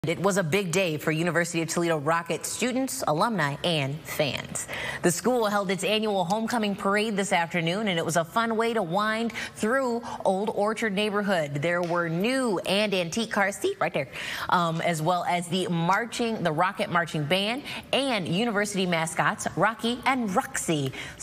It was a big day for University of Toledo Rocket students, alumni, and fans. The school held its annual homecoming parade this afternoon, and it was a fun way to wind through Old Orchard neighborhood. There were new and antique cars, see right there, as well as the Rocket Marching Band and university mascots, Rocky and Roxy.